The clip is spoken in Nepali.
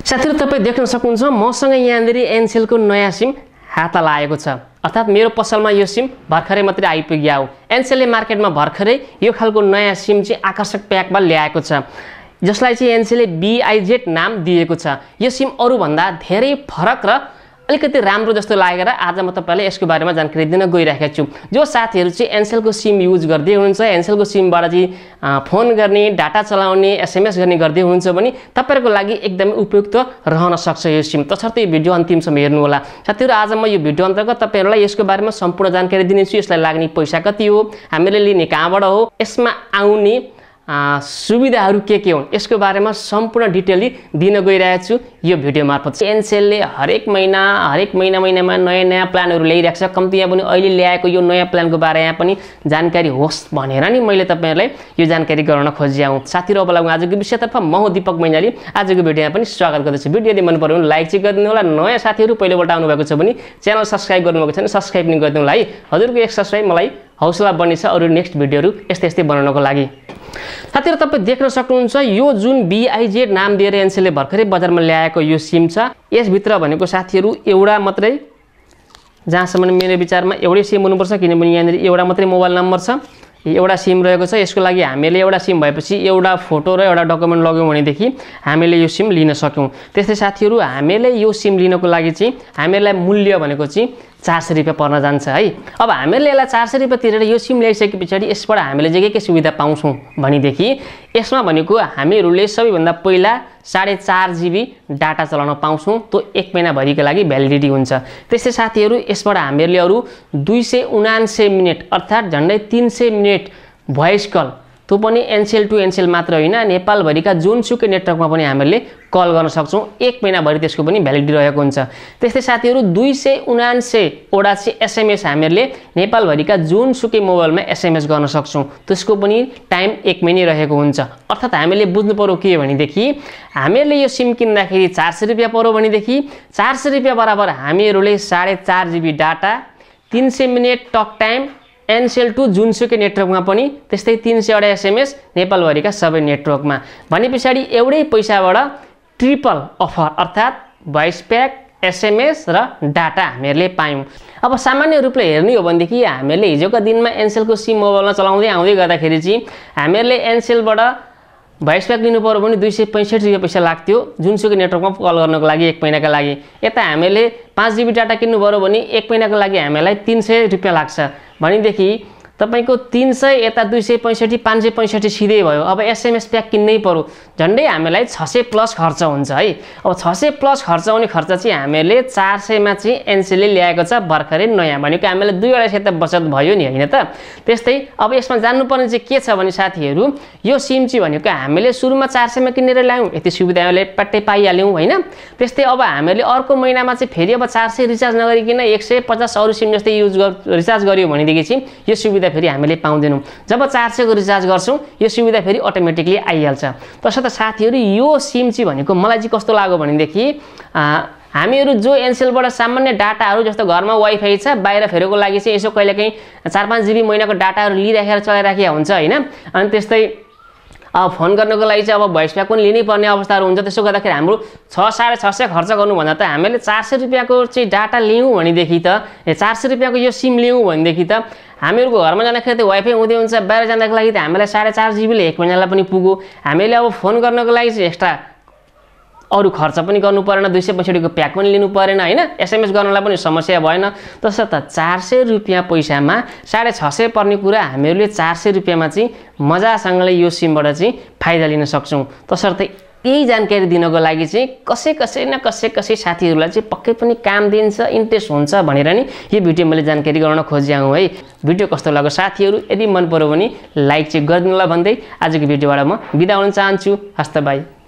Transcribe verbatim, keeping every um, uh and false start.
साथीहरु तपाई देख्न सक्नुहुन्छ मसँग यहाँनेर एनसेल को नयाँ सिम हातमा लागेको छ। अर्थात मेरो पसलमा यो सिम भर्खरै मात्रै आइपुग्यो हो। एनसेलले मार्केटमा भर्खरै यो खालको नयाँ सिम चाहिँ आकर्षक प्याकमा ल्याएको छ, जसलाई चाहिँ एनसेलले बीआईजेड नाम दिएको छ। यो सिम अरु भन्दा धेरै फरक र अलिकति राम्रो जस्तो लागेर आज म तपाईलाई यसको बारेमा जानकारी दिन गइराखेको छु। जो साथीहरु चाहिँ एनसेलको सिम युज गर्दै हुनुहुन्छ, एनसेलको सिमबाट चाहिँ फोन गर्ने, डाटा चलाउने, एसएमएस गर्ने गर्दै हुनुहुन्छ भने तपाईहरुको लागि एकदमै उपयुक्त रहन सक्छ यो सिम। तसर्थ यो भिडियो अन्तिमसम्म हेर्नु होला। साथीहरु आज म यो भिडियो अन्तर्गत तपाईहरुलाई यसको बारेमा सम्पूर्ण जानकारी दिनेछु। यसलाई लाग्ने पैसा कति हो, हामीले लिने कहाँबाट हो, यसमा आउने सुविधाहरू के के हुन्, यसको बारेमा सम्पूर्ण डिटेलली दिन गइरहेको छु यो भिडियो मार्फत। एनसेलले हरेक महिना हरेक महिना महिनामा नयाँ नयाँ प्लानहरू ल्याइरहेको छ। कम्ती पनि अहिले ल्याएको यो नयाँ प्लानको बारेमा पनि जानकारी होस् भनेर नि मैले तपाईहरुलाई यो जानकारी गराउन खोजेको हुँ। साथीहरु अब लागौं आजको विषयतर्फ। म हो दीपक मैनाली, आजको भिडियोमा पनि स्वागत गर्दछु। भिडियो यदि मन पर्यो भने लाइक चाहिँ गरिदिनु होला। नयाँ साथीहरु पहिलोपल्ट आउनु भएको छ भने च्यानल सब्स्क्राइब गर्नुभएको छैन सब्स्क्राइब पनि गरिदिनु होला है। हजुरको एक सब्स्क्राइब मलाई हौसला बढ्नेछ अरु नेक्स्ट भिडियोहरु यस्तै यस्तै बनाउनको लागि। साथीहरु तपाई देख्न सक्नुहुन्छ यो जुन बीआईजेड नाम दिएर एनसेलले भर्खरै बजारमा ल्याएको यो सिम छ, यस भित्र भनेको साथीहरु एउटा मात्रै, जहाँसम्म मेरो विचारमा एउटै सिम हुनुपर्छ, किनभने यहाँ एउटा मात्रै मोबाइल नम्बर छ, एउटा सिम रहेको छ। यसको लागि हामीले एउटा सिम भएपछि एउटा फोटो र एउटा डकुमेन्ट लग्यौं भनेदेखि हामीले यो सिम लिन सक्यौं। त्यस्तै साथीहरु हामीले यो सिम लिनको लागि चाहिँ हामीलाई मूल्य भनेको चाहिँ चार सय रुपैयाँ पर्न जान्छ है। अब हामीले यसलाई चार सय रुपैयाँ तिरेर यो सिम ल्याइसके पछाडि यसबाट हामीले जे के के सुविधा पाउँछौं भनेदेखि यसमा भनेको हामीहरूले सबैभन्दा पहिला साढे चार जीबी डाटा चलाउन पाउँछौं। त्यो एक महिना भरिको लागि भ्यालिडिटी हुन्छ। त्यस्तै साथीहरु यसबाट हामीहरूले अरु दुई सय उनान्सय मिनेट अर्थात झन्डै तीन सय मिनेट भोइस कल, त्यो पनि एनसेल टु एनसेल मात्र होइन, नेपाल भरिका जुनसुकै नेटवर्कमा पनि हामीले कल गर्न सक्छौं। एक महिना भरि त्यसको पनि भ्यालिडिटी रहेको हुन्छ। त्यस्तै साथीहरु दुई सय उनान्सय वटा चाहिँ एसएमएस हामीले नेपाल भरिका जुनसुकै मोबाइलमा एसएमएस गर्न सक्छौं। त्यसको पनि टाइम एक महिना रहेको हुन्छ। अर्थात हामीले बुझ्नु पर्यो के भनेदेखि हामीले यो सिम किन्दाखेरि चार सय रुपैयाँ पर्यो भनेदेखि चार सय रुपैयाँ बराबर हामीहरूले साढे चार जीबी डाटा, तीन सय minute talk time Ncell to जुनसुकै नेटवर्कमा पनि, त्यस्तै तीन सय वटा एसएमएस नेपालभरिका सबै नेटवर्कमा भने पछाडि एउटै पैसाबाट ट्रिपल अफर अर्थात भोइस प्याक, एसएमएस र डाटा हामीहरूले पायौं। अब सामान्य रूपले हेर्ने हो भनेदेखि हामीले हिजोका दिनमा एनसेलको सिम मोबाइलमा चलाउँदै आउँदै गर्दाखेरि चाहिँ हामीहरूले एनसेलबाट भोइस प्याक लिनु पर्यो भने दुई सय पैंसठी रुपैयाँ पैसा लाग्थ्यो जुनसुकै नेटवर्कमा कल गर्नको लागि एक महिनाका लागि। यता हामीले पाँच जीबी डाटा किन्नु पर्यो भने एक महिनाको लागि हामीलाई तीन सय रुपैयाँ लाग्छ भनेदेखि तपाईको तीन सय यता दुई सय पैंसठी पाँच सय पैंसठी सिधै भयो। अब एसएमएस प्याक किन्नै पर्यो झन्डै हामीलाई छ सय प्लस खर्च हुन्छ है। अब छ सय प्लस खर्च आउने खर्च चाहिँ हामीले चार सय मा चाहिँ एनसेलले ल्याएको छ भर्खरै नयाँ, भनेको हामीले दुई वटा सय त बचत भयो नि हैन त। त्यस्तै अब यसमा जान्नुपर्ने चाहिँ के छ भने साथीहरु यो सिम चाहिँ भनेको हामीले सुरुमा चार सय मा किनेर ल्यायौं, यति सुविधाले पट्टै पाइहाल्यौं हैन। त्यस्तै अब हामीले अर्को महिनामा चाहिँ फेरि अब चार सय रिचार्ज नगरिकिन एक सय पचास अरु सिम जस्तै युज रिचार्ज गरियो भनेदेखि चाहिँ यो सुविधा फेरि हामीले पाउँदैनौं। जब चार सय को रिचार्ज गर्छौं यो सुविधा फेरि अटोमेटिकली आइहाल्छ। तसर्थ साथीहरु यो सिम चाहिँ भनेको मलाई चाहिँ कस्तो लाग्यो भनेदेखि हामीहरु जो एनसेलबाट सामान्य डाटाहरु जस्तो घरमा वाइफाई छ, बाहिर फेरेको लागि चाहिँ यसो कहिलेकाहीँ चार पाँच जीबी महिनाको डाटाहरु लिइराखेर चलाइराखेको हुन्छ हैन। अनि त्यस्तै अब फोन गर्नको लागि चाहिँ अब भोइस प्याक पनि लिनै पर्ने अवस्थाहरु हुन्छ। त्यसो गर्दाखेरि हाम्रो छ साढे छ सय खर्च गर्नु भन्दा त हामीले चार सय रुपैयाँको चाहिँ डाटा लियौं भनेदेखि त चार सय रुपैयाँको यो सिम लियौं भनेदेखि त हामीहरुको घरमा जाँदाखेरि त वाइफाई हुँदै हुन्छ, बाहिर जाँदाको लागि त हामीलाई साढे चार जीबी ले एक महिनालाई पनि पुग्यो। हामीले अब फोन गर्नको लागि चाहिँ एक्स्ट्रा अरु खर्च पनि गर्नु परेन, दुई सय पैंसठी को प्याक पनि लिनु परेन हैन, एसएमएस गर्नलाई पनि समस्या भएन। तसर्थ चार सय रुपैयाँ पैसामा साढे छ सय पर्ने कुरा हामीहरूले चार सय रुपैयाँमा चाहिँ मजासँगले यो सिमबाट चाहिँ फाइदा लिन सक्छौं। तसर्थ यही जानकारी दिनको लागि चाहिँ कसै कसै न कसै कसै साथीहरुलाई चाहिँ पक्कै पनि काम दिन्छ, इन्ट्रेस्ट हुन्छ भनेर नि यो भिडियो मैले जानकारी गराउन खोजेको हुँ है। भिडियो कस्तो लाग्यो साथीहरु यदि मन पर्यो भने लाइक चाहिँ गरिदिनु होला भन्दै आजको भिडियोबाट म बिदा हुन चाहन्छु। हस्त बाइ।